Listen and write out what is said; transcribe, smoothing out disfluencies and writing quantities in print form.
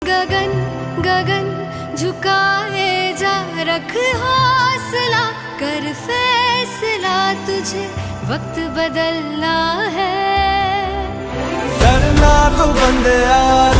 गगन गगन झुकाए जा, रख हौसला, कर फैसला, तुझे वक्त बदलना है। डरना तो बंदया